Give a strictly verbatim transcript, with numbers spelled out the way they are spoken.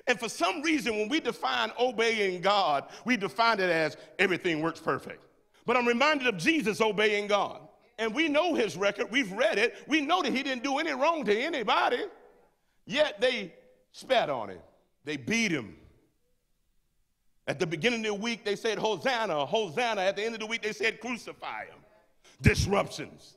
And for some reason, when we define obeying God, we define it as everything works perfect. But I'm reminded of Jesus obeying God. And we know his record. We've read it. We know that he didn't do any wrong to anybody. Yet they spat on him. They beat him. At the beginning of the week, they said, Hosanna, Hosanna. At the end of the week, they said, crucify him. Disruptions.